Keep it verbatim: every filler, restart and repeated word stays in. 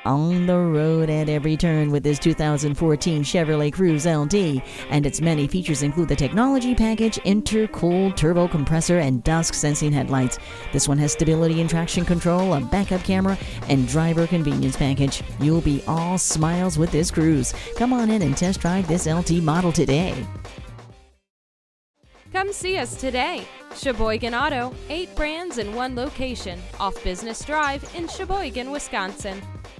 on the road at every turn with this two thousand fourteen Chevrolet Cruze L T, and its many features include the technology package, Intercooled turbo compressor, and Dusk sensing headlights. This one has stability and traction control, a backup camera, and driver convenience package. You'll be all smiles with this Cruze. Come on in and test drive this L T model today. Come see us today. Sheboygan Auto, eight brands in one location, off Business Drive in Sheboygan, Wisconsin.